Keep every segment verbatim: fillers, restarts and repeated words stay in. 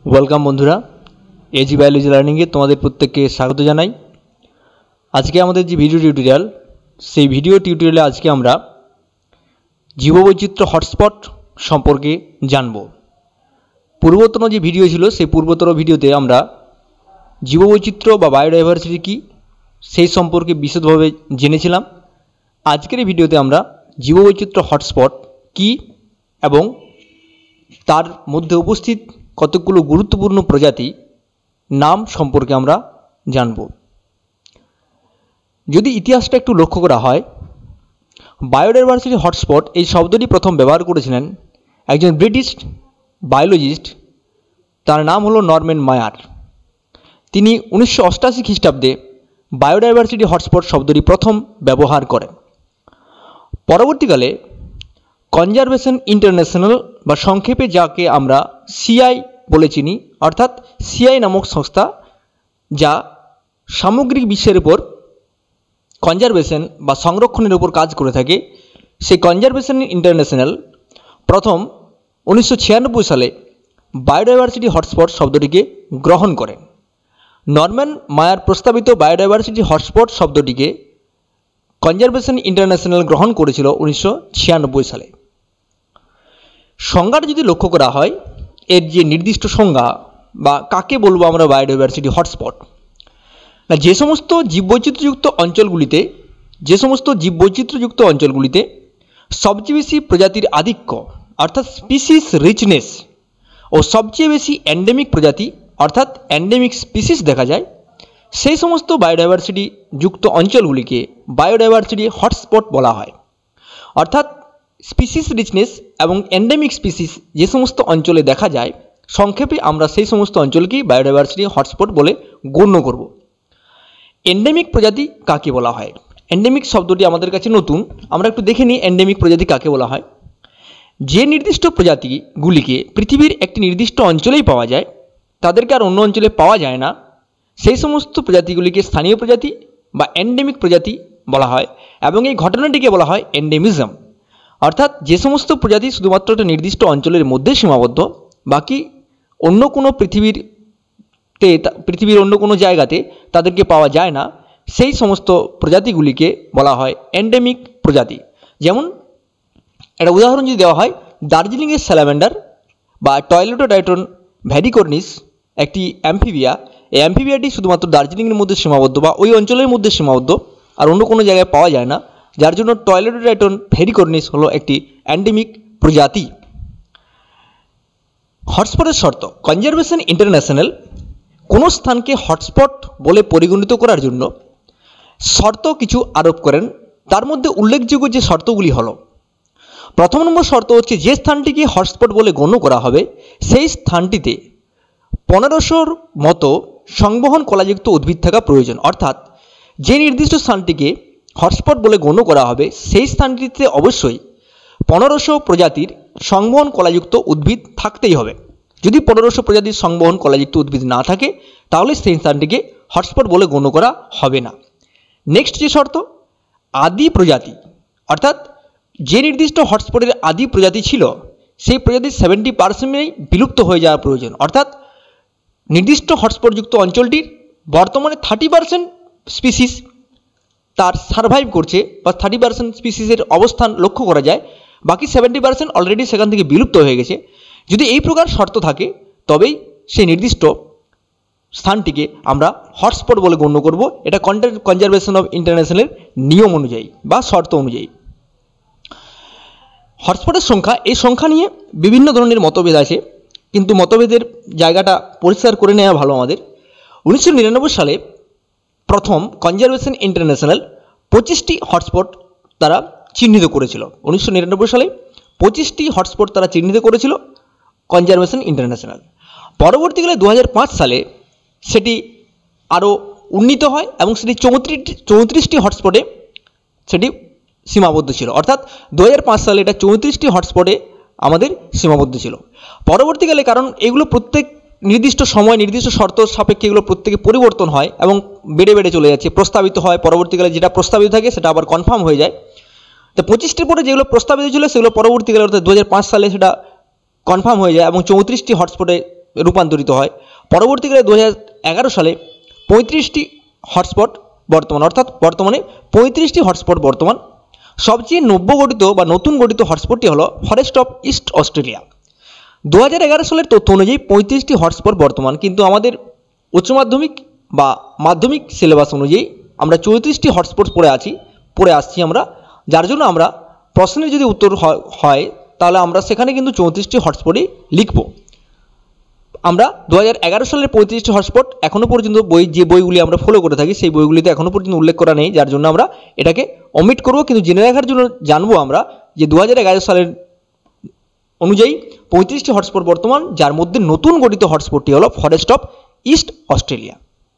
Welcome বন্ধুরা, AG biology লার্নিংয়ে তোমাদের প্রত্যেককে স্বাগত জানাই। আজকে আমাদের যে ভিডিও টিউটোরিয়াল, সেই ভিডিও টিউটোরিয়ালে আজকে আমরা জীববৈচিত্র্য হটস্পট সম্পর্কে জানব। পূর্বতন যে ভিডিও ছিল, সেই পূর্বতন ভিডিওতে আমরা জীববৈচিত্র্য বা বায়োডাইভার্সিটি কী সেই সম্পর্কে বিশদভাবে জেনেছিলাম। আজকের এই ভিডিওতে আমরা জীববৈচিত্র্য হটস্পট কী এবং তার মধ্যে উপস্থিত কতগুলো গুরুত্বপূর্ণ প্রজাতি নাম সম্পর্কে আমরা জানব। যদি ইতিহাসটা একটু লক্ষ্য করা হয়, বায়োডাইভার্সিটি হটস্পট এই শব্দটি প্রথম ব্যবহার করেছিলেন একজন ব্রিটিশ বায়োলজিস্ট, তার নাম হলো নরম্যান মায়ার। তিনি উনিশশো অষ্টাশি খ্রিস্টাব্দে বায়োডাইভার্সিটি হটস্পট শব্দটি প্রথম ব্যবহার করেন। পরবর্তীকালে কনজারভেশন ইন্টারন্যাশনাল বা সংক্ষেপে যাকে আমরা সিআই বলে চিনি, অর্থাৎ সিআই নামক সংস্থা যা সামগ্রিক বিশ্বের উপর কনজারভেশন বা সংরক্ষণের উপর কাজ করে থাকে, সেই কনজারভেশন ইন্টারন্যাশনাল প্রথম উনিশশো ছিয়ানব্বই সালে বায়োডাইভার্সিটি হটস্পট শব্দটিকে গ্রহণ করেন। নরম্যান মায়ার প্রস্তাবিত বায়োডাইভার্সিটি হটস্পট শব্দটিকে কনজারভেশন ইন্টারন্যাশনাল গ্রহণ করেছিল উনিশশো ছিয়ানব্বই সালে। সংজ্ঞাটা যদি লক্ষ্য করা হয়, এর যে নির্দিষ্ট সংজ্ঞা বা কাকে বলবো আমরা বায়োডাইভার্সিটি হটস্পট, না যে সমস্ত জীববৈচিত্র্যযুক্ত অঞ্চলগুলিতে যে সমস্ত জীববৈচিত্র্যযুক্ত অঞ্চলগুলিতে সবচেয়ে বেশি প্রজাতির আধিক্য অর্থাৎ স্পিসিস রিচনেস ও সবচেয়ে বেশি এন্ডেমিক প্রজাতি অর্থাৎ এন্ডেমিক স্পিসিস দেখা যায়, সেই সমস্ত বায়োডাইভার্সিটি যুক্ত অঞ্চলগুলিকে বায়োডাইভার্সিটি হটস্পট বলা হয়। অর্থাৎ স্পিসিস রিচনেস এবং এন্ডেমিক স্পিসিস যে সমস্ত অঞ্চলে দেখা যায়, সংক্ষেপে আমরা সেই সমস্ত অঞ্চলকেই বায়োডাইভার্সিটি হটস্পট বলে গণ্য করব। এন্ডেমিক প্রজাতি কাকে বলা হয়? এন্ডেমিক শব্দটি আমাদের কাছে নতুন, আমরা একটু দেখে নিই এন্ডেমিক প্রজাতি কাকে বলা হয়। যে নির্দিষ্ট প্রজাতিগুলিকে পৃথিবীর একটি নির্দিষ্ট অঞ্চলেই পাওয়া যায়, তাদেরকে আর অন্য অঞ্চলে পাওয়া যায় না, সেই সমস্ত প্রজাতিগুলিকে স্থানীয় প্রজাতি বা এন্ডেমিক প্রজাতি বলা হয় এবং এই ঘটনাটিকে বলা হয় এন্ডেমিজম। অর্থাৎ যে সমস্ত প্রজাতি শুধুমাত্র একটা নির্দিষ্ট অঞ্চলের মধ্যে সীমাবদ্ধ, বাকি অন্য কোনো পৃথিবীরতে পৃথিবীর অন্য কোনো জায়গাতে তাদেরকে পাওয়া যায় না, সেই সমস্ত প্রজাতিগুলিকে বলা হয় এন্ডেমিক প্রজাতি। যেমন একটা উদাহরণ যদি দেওয়া হয়, দার্জিলিংয়ের স্যালামেন্ডার বা টয়লেটোডাইটন ভ্যারিকর্নিস একটি অ্যাম্ফিবিয়া। এই অ্যাম্ফিবিয়াটি শুধুমাত্র দার্জিলিংয়ের মধ্যে সীমাবদ্ধ বা ওই অঞ্চলের মধ্যে সীমাবদ্ধ, আর অন্য কোনো জায়গায় পাওয়া যায় না, যার জন্য টয়লেটোডাইটন ভ্যারিকর্নিস হলো একটি এন্ডেমিক প্রজাতি। হটস্পটের শর্ত। কনজারভেশন ইন্টারন্যাশনাল কোনো স্থানকে হটস্পট বলে পরিগণিত করার জন্য শর্ত কিছু আরোপ করেন। তার মধ্যে উল্লেখযোগ্য যে শর্তগুলি হলো, প্রথম নম্বর শর্ত হচ্ছে যে স্থানটিকে হটস্পট বলে গণ্য করা হবে, সেই স্থানটিতে পনেরোশোর মতো সংবহন কলাযুক্ত উদ্ভিদ থাকা প্রয়োজন। অর্থাৎ যে নির্দিষ্ট স্থানটিকে হটস্পট বলে গণ্য করা হবে, সেই স্থানটিতে অবশ্যই পনেরোশো প্রজাতির সংবহন কলাযুক্ত উদ্ভিদ থাকতেই হবে। যদি পনেরোশো প্রজাতির সংবহন কলাযুক্ত উদ্ভিদ না থাকে, তাহলে সেই স্থানটিকে হটস্পট বলে গণ্য করা হবে না। নেক্সট যে শর্ত, আদি প্রজাতি, অর্থাৎ যে নির্দিষ্ট হটস্পটের আদি প্রজাতি ছিল, সেই প্রজাতির সেভেন্টি পার্সেন্টেই বিলুপ্ত হয়ে যাওয়া প্রয়োজন। অর্থাৎ নির্দিষ্ট হটস্পটযুক্ত অঞ্চলটির বর্তমানে থার্টি পার্সেন্ট স্পিসিস তার সারভাইভ করছে বা থার্টি পার্সেন্ট স্পিসিসের অবস্থান লক্ষ্য করা যায়, বাকি সেভেন্টি পার্সেন্ট অলরেডি সেখান থেকে বিলুপ্ত হয়ে গেছে। যদি এই প্রকার শর্ত থাকে, তবেই সেই নির্দিষ্ট স্থানটিকে আমরা হটস্পট বলে গণ্য করব। এটা কনজারভেশন অফ ইন্টারন্যাশনালের নিয়ম অনুযায়ী বা শর্ত অনুযায়ী। হটস্পটের সংখ্যা, এই সংখ্যা নিয়ে বিভিন্ন ধরনের মতভেদ আছে, কিন্তু মতভেদের জায়গাটা পরিষ্কার করে নেওয়া ভালো আমাদের। উনিশশো নিরানব্বই সালে প্রথম কনজারভেশন ইন্টারন্যাশনাল পঁচিশটি হটস্পট তারা চিহ্নিত করেছিল। উনিশশো নিরানব্বই সালে পঁচিশটি হটস্পট তারা চিহ্নিত করেছিল কনজারভেশন ইন্টারন্যাশনাল। পরবর্তীকালে দু হাজার পাঁচ সালে সেটি আরও উন্নীত হয় এবং সেটি চৌত্রিশ চৌত্রিশটি হটস্পটে সেটি সীমাবদ্ধ ছিল। অর্থাৎ দু হাজার পাঁচ সালে এটা চৌত্রিশটি হটস্পটে আমাদের সীমাবদ্ধ ছিল। পরবর্তীকালে, কারণ এগুলো প্রত্যেক নির্দিষ্ট সময় নির্দিষ্ট শর্ত সাপেক্ষে এগুলো প্রত্যেকে পরিবর্তন হয় এবং বেড়ে বেড়ে চলে যাচ্ছে, প্রস্তাবিত হয়, পরবর্তীকালে যেটা প্রস্তাবিত থাকে সেটা আবার কনফার্ম হয়ে যায়। তো পঁচিশটির পরে যেগুলো প্রস্তাবিত ছিল সেগুলো পরবর্তীকালে অর্থাৎ দু হাজার পাঁচ সালে সেটা কনফার্ম হয়ে যায় এবং চৌত্রিশটি হটস্পটে রূপান্তরিত হয়। পরবর্তীকালে দু হাজার এগারো সালে পঁয়ত্রিশটি হটস্পট বর্তমান, অর্থাৎ বর্তমানে পঁয়ত্রিশটি হটস্পট বর্তমান। সবচেয়ে নব্য গঠিত বা নতুন গঠিত হটস্পটটি হলো ফরেস্ট অফ ইস্ট অস্ট্রেলিয়া। দু হাজার এগারো সালের তথ্য অনুযায়ী পঁয়ত্রিশটি হটস্পট বর্তমান, কিন্তু আমাদের উচ্চ মাধ্যমিক বা মাধ্যমিক সিলেবাস অনুযায়ী আমরা চৌত্রিশটি হটস্পট পড়ে আছি পড়ে আসছি আমরা, যার জন্য আমরা প্রশ্নের যদি উত্তর হয় তাহলে আমরা সেখানে কিন্তু চৌত্রিশটি হটস্পটই লিখব। আমরা দু হাজার এগারো সালের পঁয়ত্রিশটি হটস্পট এখনও পর্যন্ত বই যে বইগুলি আমরা ফলো করে থাকি সেই বইগুলিতে এখনও পর্যন্ত উল্লেখ করা নেই, যার জন্য আমরা এটাকে অমিট করব। কিন্তু জেনে রাখার জন্য জানবো আমরা যে দু হাজার এগারো সালের অনুযায়ী পঁয়ত্রিশটি হটস্পট বর্তমান, যার মধ্যে নতুন গঠিত হটস্পটটি হলো forest of East Australia.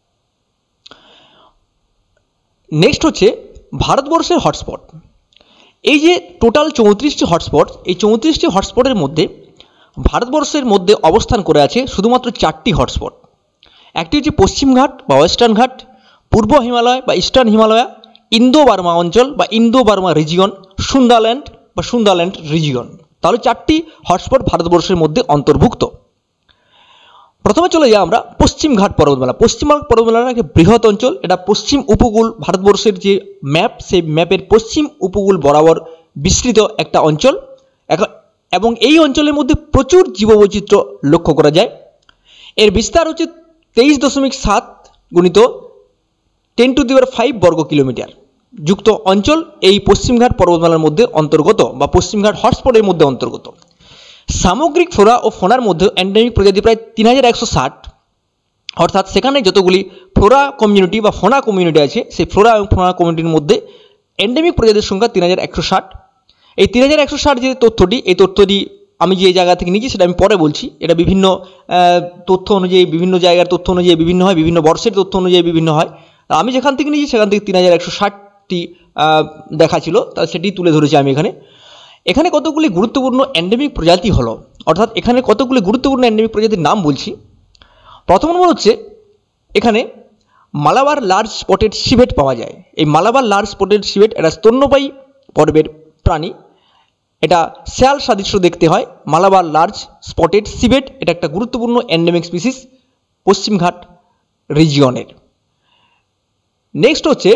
Next হচ্ছে ভারতবর্ষের হটস্পট। এই যে টোটাল চৌত্রিশটি হটস্পট, এই চৌত্রিশটি হটস্পটের মধ্যে ভারতবর্ষের মধ্যে অবস্থান করে আছে শুধুমাত্র চারটি হটস্পট। একটি হচ্ছে পশ্চিমঘাট বা ওয়েস্টার্ন ঘাট, পূর্ব হিমালয় বা ইস্টার্ন হিমালয়, ইন্দো বার্মা অঞ্চল বা ইন্দো বার্মা রিজিয়ন, সুন্দাল্যান্ড বা সুন্দাল্যান্ড রিজিয়ন। তাহলে চারটি হটস্পট ভারতবর্ষের মধ্যে অন্তর্ভুক্ত। প্রথমে চলে যাই আমরা পশ্চিমঘাট পর্বতমালা। পশ্চিমঘাট পর্বতমালার একটি বৃহৎ অঞ্চল, এটা পশ্চিম উপকূল ভারতবর্ষের যে ম্যাপ সেই ম্যাপের পশ্চিম উপকূল বরাবর বিস্তৃত একটা অঞ্চল, এবং এই অঞ্চলের মধ্যে প্রচুর জীববৈচিত্র্য লক্ষ্য করা যায়। এর বিস্তার হচ্ছে তেইশ দশমিক সাত গুণিত ten to the power five বর্গ কিলোমিটার যুক্ত অঞ্চল এই পশ্চিমঘাট পর্বতমালার মধ্যে অন্তর্গত বা পশ্চিমঘাট হটস্পটের মধ্যে অন্তর্গত। সামগ্রিক ফ্লোরা ও ফোনার মধ্যে এন্ডেমিক প্রজাতি প্রায় তিন হাজার একশো ষাট, অর্থাৎ সেখানে যতগুলি ফ্লোরা কমিউনিটি বা ফোনা কমিউনিটি আছে সেই ফ্লোরা এবং ফোনা কমিউনিটির মধ্যে এন্ডেমিক প্রজাতির সংখ্যা তিন হাজার একশো ষাট। এই তিন হাজার একশো ষাট যে তথ্যটি, এই তথ্যটি আমি যে জায়গা থেকে নিয়েছি সেটা আমি পরে বলছি। এটা বিভিন্ন তথ্য অনুযায়ী, বিভিন্ন জায়গার তথ্য অনুযায়ী বিভিন্ন হয়, বিভিন্ন বর্ষের তথ্য অনুযায়ী বিভিন্ন হয়। আমি যেখান থেকে নিয়েছি সেখান থেকে তিন হাজার একশো ষাটটি দেখা ছিল, তা সেটি তুলে ধরেছি আমি এখানে। এখানে কতগুলি গুরুত্বপূর্ণ এন্ডেমিক প্রজাতি হলো, অর্থাৎ এখানে কতগুলি গুরুত্বপূর্ণ এন্ডেমিক প্রজাতির নাম বলছি। প্রথম নম্বর হচ্ছে এখানে মালাবার লার্জ স্পটেড সিভেট পাওয়া যায়। এই মালাবার লার্জ স্পটেড সিভেট এটা স্তন্যপায়ী পর্বের প্রাণী, এটা শেয়াল সাদৃশ্য দেখতে হয়। মালাবার লার্জ স্পটেড সিভেট এটা একটা গুরুত্বপূর্ণ এন্ডেমিক স্পিসিস পশ্চিমঘাট রিজিয়নের। নেক্সট হচ্ছে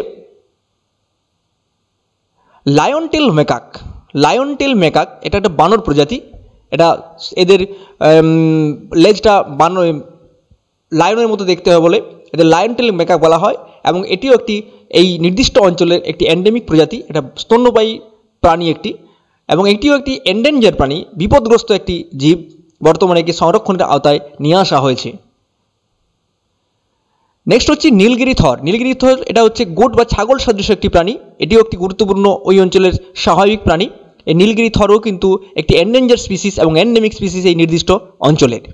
lion tail macaque. Lion tail macaque এটা একটা বানর প্রজাতি, এটা এদের লেজটা বানর লায়নের মতো দেখতে হয় বলে এদের লায়ন টেল মেকাক বলা হয়, এবং এটিও একটি এই নির্দিষ্ট অঞ্চলের একটি এন্ডেমিক প্রজাতি। এটা স্তন্যপায়ী প্রাণী একটি, এবং এটিও একটি এন্ডেঞ্জার প্রাণী, বিপদগ্রস্ত একটি জীব। বর্তমানে একে সংরক্ষণের আওতায় নিয়ে আসা হয়েছে। নেক্সট হচ্ছে নীলগিরি থর। নীলগিরি থর এটা হচ্ছে গোট বা ছাগল সদৃশ একটি প্রাণী, এটিও একটি গুরুত্বপূর্ণ ওই অঞ্চলের স্বাভাবিক প্রাণী। এই নীলগিরি থরও কিন্তু একটি এন্ডেঞ্জার স্পিসিস এবং এন্ডেমিক স্পিসিস এই নির্দিষ্ট অঞ্চলের।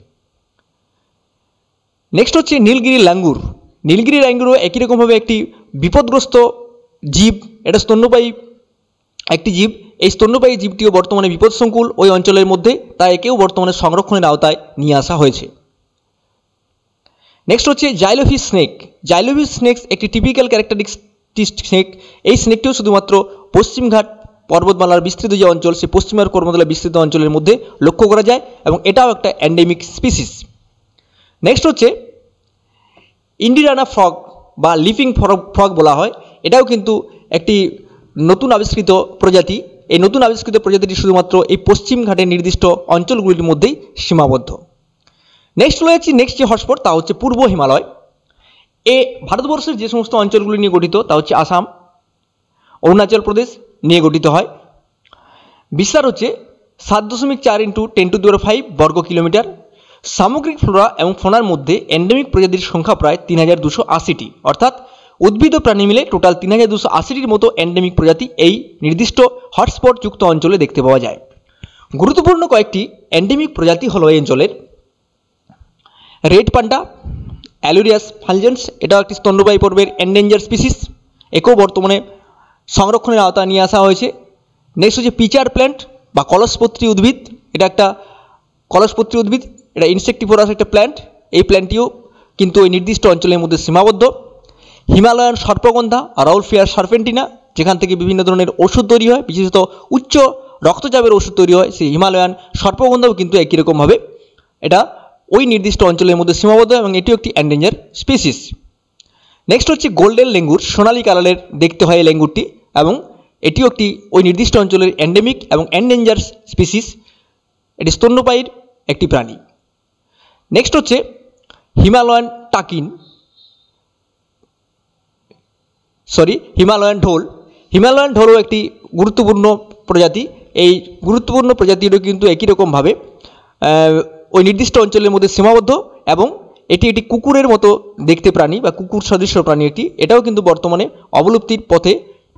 নেক্সট হচ্ছে নীলগিরি ল্যাঙ্গুর। নীলগিরি ল্যাঙ্গুরও একই রকমভাবে একটি বিপদগ্রস্ত জীব, এটা স্তন্যপায়ী একটি জীব। এই স্তন্যপায়ী জীবটিও বর্তমানে বিপদসংকুল ওই অঞ্চলের মধ্যে, তাই একেও বর্তমানে সংরক্ষণের আওতায় নিয়ে আসা হয়েছে। নেক্সট হচ্ছে জাইলোফিশ স্নেক। জাইলোফিশ স্নেক একটি টিপিক্যাল ক্যারেক্টারিস্টিক স্নেক। এই স্নেকটিও শুধুমাত্র পশ্চিমঘাট পর্বতমালার বিস্তৃত যে অঞ্চল সেই পশ্চিমঘাট পর্বতমালার বিস্তৃত অঞ্চলের মধ্যে লক্ষ্য করা যায়, এবং এটাও একটা এন্ডেমিক স্পিসিস। নেক্সট হচ্ছে ইন্ডিরানা ফ্রগ বা লিফিং ফ্রগ ফ্রগ বলা হয়, এটাও কিন্তু একটি নতুন আবিষ্কৃত প্রজাতি। এই নতুন আবিষ্কৃত প্রজাতিটি শুধুমাত্র এই পশ্চিমঘাটের নির্দিষ্ট অঞ্চলগুলির মধ্যেই সীমাবদ্ধ। নেক্সট রয়েছে নেক্সট যে হটস্পট তা হচ্ছে পূর্ব হিমালয়। এ ভারতবর্ষের যে সমস্ত অঞ্চলগুলি নিয়ে গঠিত তা হচ্ছে আসাম, অরুণাচল প্রদেশ নিয়ে গঠিত হয়। বিস্তার হচ্ছে সাত দশমিক চার into ten to the power five বর্গ কিলোমিটার। সামগ্রিক ফ্লোরা এবং ফোনার মধ্যে এন্ডেমিক প্রজাতির সংখ্যা প্রায় তিন হাজার দুশো আশিটি, অর্থাৎ উদ্ভিদ ও প্রাণী মিলে টোটাল তিন হাজার দুশো আশিটির মতো এন্ডেমিক প্রজাতি এই নির্দিষ্ট হটস্পট যুক্ত অঞ্চলে দেখতে পাওয়া যায়। গুরুত্বপূর্ণ কয়েকটি এন্ডেমিক প্রজাতি হলো এই অঞ্চলের রেড পান্ডা, অ্যালুরিয়াস ফালজেন্স, এটাও একটি স্তন্যপায়ী পর্বের এন্ডেঞ্জার স্পিসিস, একেও বর্তমানে সংরক্ষণের আওতায় নিয়ে আসা হয়েছে। নেক্সট হচ্ছে পিচার প্ল্যান্ট বা কলসপত্রী উদ্ভিদ, এটা একটা কলসপত্রী উদ্ভিদ, এটা ইনসেক্টিভোরাস একটা প্ল্যান্ট। এই প্ল্যান্টটিও কিন্তু এই নির্দিষ্ট অঞ্চলের মধ্যে সীমাবদ্ধ। হিমালয়ান সর্পগন্ধা, রাউলফিয়ার সার্পেন্টিনা, যেখান থেকে বিভিন্ন ধরনের ওষুধ তৈরি হয়, বিশেষত উচ্চ রক্তচাপের ওষুধ তৈরি হয়, সেই হিমালয়ান সর্পগন্ধাও কিন্তু একই রকমভাবে এটা ওই নির্দিষ্ট অঞ্চলের মধ্যে সীমাবদ্ধ এবং এটিও একটি এন্ডেঞ্জার স্পিসিস। নেক্সট হচ্ছে গোল্ডেন লেঙ্গুর, সোনালী কালারের দেখতে হয় এই লেঙ্গুরটি এবং এটিও একটি ওই নির্দিষ্ট অঞ্চলের এন্ডেমিক এবং এন্ডেঞ্জার স্পিসিস। এটি স্তন্যপায়ীর একটি প্রাণী। নেক্সট হচ্ছে Himalayan takin sorry Himalayan dhole. হিমালয়ান ঢোলও একটি গুরুত্বপূর্ণ প্রজাতি। এই গুরুত্বপূর্ণ প্রজাতিরও কিন্তু একই রকমভাবে ওই নির্দিষ্ট অঞ্চলের মধ্যে সীমাবদ্ধ এবং এটি একটি কুকুরের মতো দেখতে প্রাণী বা কুকুর সদৃশ প্রাণী একটি, এটাও কিন্তু বর্তমানে অবলুপ্তির পথে।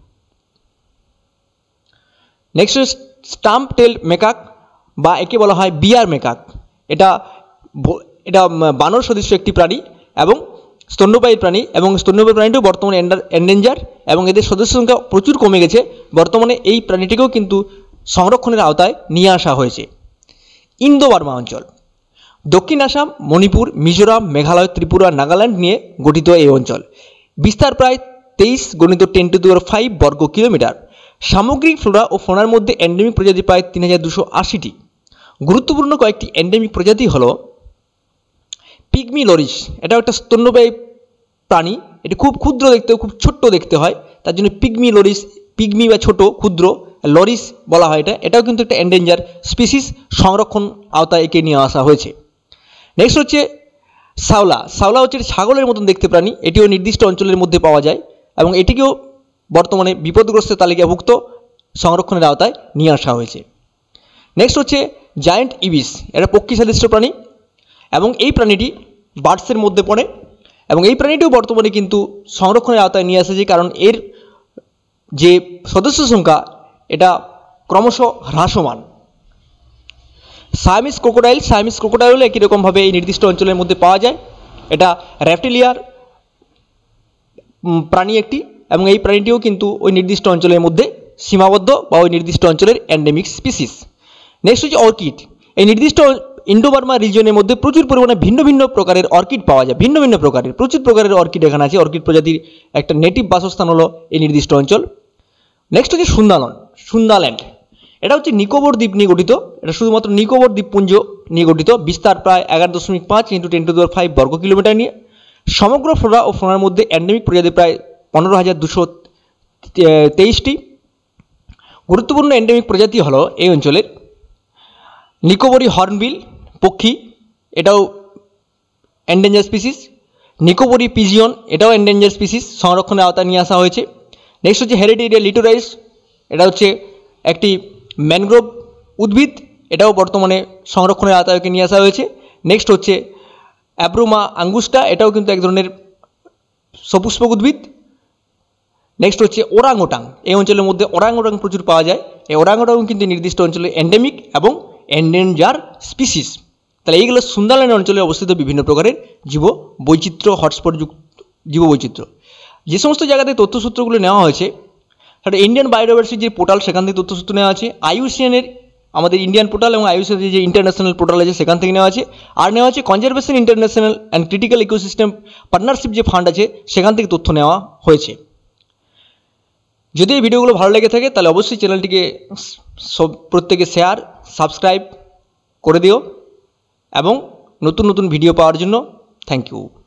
নেক্সট স্টাম্প টেল মেকাক বা একে বলা হয় বিয়ার মেকাক। এটা এটা বানর সদৃশ একটি প্রাণী এবং স্তন্যপায়ী প্রাণী এবং স্তন্যপায়ী প্রাণীটিও বর্তমানে এন্ডেঞ্জার এবং এদের সদস্য সংখ্যা প্রচুর কমে গেছে। বর্তমানে এই প্রাণীটিকেও কিন্তু সংরক্ষণের আওতায় নিয়ে আসা হয়েছে। ইন্দো বার্মা অঞ্চল দক্ষিণ আসাম, মণিপুর, মিজোরাম, মেঘালয়, ত্রিপুরা, নাগাল্যান্ড নিয়ে গঠিত এই অঞ্চল। বিস্তার প্রায় তেইশ গণিত ten to the power five বর্গ কিলোমিটার। সামগ্রিক ফ্লোরা ও ফোনার মধ্যে এন্ডেমিক প্রজাতি প্রায় তিন হাজার দুশো আশিটি। গুরুত্বপূর্ণ কয়েকটি এন্ডেমিক প্রজাতি হল পিগমি লরিস, এটা একটা স্তন্যপায়ী প্রাণী। এটি খুব ক্ষুদ্র দেখতে, খুব ছোট্ট দেখতে হয়, তার জন্য পিগমি লরিস, পিগমি বা ছোট ক্ষুদ্র লরিস বলা হয় এটা। এটাও কিন্তু একটা এন্ডেঞ্জার স্পিসিস, সংরক্ষণ আওতায় একে নিয়ে আসা হয়েছে। নেক্সট হচ্ছে সাওলা। সাওলা হচ্ছে ছাগলের মতন দেখতে প্রাণী, এটিও নির্দিষ্ট অঞ্চলের মধ্যে পাওয়া যায় এবং এটিকেও বর্তমানে বিপদগ্রস্ত তালিকাভুক্ত, সংরক্ষণের আওতায় নিয়ে আসা হয়েছে। নেক্সট হচ্ছে জায়ান্ট ইবিস, এটা পক্ষী সদৃশ প্রাণী এবং এই প্রাণীটি বার্ডসের মধ্যে পড়ে এবং এই প্রাণীটিও বর্তমানে কিন্তু সংরক্ষণের আওতায় নিয়ে এসেছে, কারণ এর যে সদস্য সংখ্যা এটা ক্রমশ হ্রাসমান। সায়ামিস ক্রোকোডাইল, সায়ামিস ক্রোকোডাইল একই রকমভাবে এই নির্দিষ্ট অঞ্চলের মধ্যে পাওয়া যায়। এটা রেপ্টিলিয়ার প্রাণী একটি এবং এই প্রাণীটিও কিন্তু ওই নির্দিষ্ট অঞ্চলের মধ্যে সীমাবদ্ধ বা ওই নির্দিষ্ট অঞ্চলের এন্ডেমিক স্পিসিস। নেক্সট হচ্ছে অর্কিড। এই নির্দিষ্ট ইন্ডো বার্মা রিজিয়নের মধ্যে প্রচুর পরিমাণে ভিন্ন ভিন্ন প্রকারের অর্কিড পাওয়া যায়, ভিন্ন ভিন্ন প্রকারের প্রচুর প্রকারের অর্কিড এখানে আছে। অর্কিড প্রজাতির একটা নেটিভ বাসস্থান হলো এই নির্দিষ্ট অঞ্চল। নেক্সট হচ্ছে সুন্দালন, সুন্দাল্যান্ড। এটা হচ্ছে নিকোবর দ্বীপ নিয়ে গঠিত, এটা শুধুমাত্র নিকোবর দ্বীপপুঞ্জ নিয়ে গঠিত। বিস্তার প্রায় এগারো দশমিক পাঁচ into ten to the power five বর্গ কিলোমিটার নিয়ে। সমগ্র ফ্লোরা ও ফোনার মধ্যে এন্ডেমিক প্রজাতি প্রায় পনেরো হাজার দুশো তেইশটি। গুরুত্বপূর্ণ এন্ডেমিক প্রজাতি হলো এই অঞ্চলের নিকোবরি হর্নবিল পক্ষী, এটাও এন্ডেঞ্জার স্পিসিস। নিকোবরি পিজিয়ন, এটাও এন্ডেঞ্জার স্পিসিস, সংরক্ষণের আওতায় নিয়ে আসা হয়েছে। নেক্সট হচ্ছে হেরিটেরিয়া লিটোরাইস, এটা হচ্ছে একটি ম্যানগ্রোভ উদ্ভিদ, এটাও বর্তমানে সংরক্ষণের আওতায়কে নিয়ে আসা হয়েছে। নেক্সট হচ্ছে অ্যাব্রোমা আঙ্গুস্টা, এটাও কিন্তু এক ধরনের সপুষ্পক উদ্ভিদ। নেক্সট হচ্ছে ওরাং ওটাং, এই অঞ্চলের মধ্যে ওরাং ওটাং প্রচুর পাওয়া যায়। এই ওরাং ওটাং কিন্তু নির্দিষ্ট অঞ্চলে এন্ডেমিক এবং এন্ডেঞ্জার স্পিসিস। তাহলে এইগুলো সুন্দারল্যান্ড অঞ্চলে অবস্থিত বিভিন্ন প্রকারের জীব বৈচিত্র্য হটস্পট যুক্ত জীব বৈচিত্র্য। যে সমস্ত জায়গাতে তথ্যসূত্রগুলো নেওয়া হয়েছে সেটা ইন্ডিয়ান বায়োডাইভার্সিটি যে পোর্টাল, সেখান থেকে তথ্যসূত্র নেওয়া আছে। আইইউসিএনের আমাদের ইন্ডিয়ান পোর্টাল এবং আইইউসিএনের যে ইন্টারন্যাশনাল পোর্টাল আছে সেখান থেকে নেওয়া আছে। আর নেওয়া আছে Conservation International and Critical Ecosystem Partnership যে ফান্ড আছে সেখান থেকে তথ্য নেওয়া হয়েছে। যদি এই ভিডিওগুলো ভালো লেগে থাকে তাহলে অবশ্যই চ্যানেলটিকে সব প্রত্যেকে শেয়ার সাবস্ক্রাইব করে দিও এবং নতুন নতুন ভিডিও পাওয়ার জন্য থ্যাংক ইউ।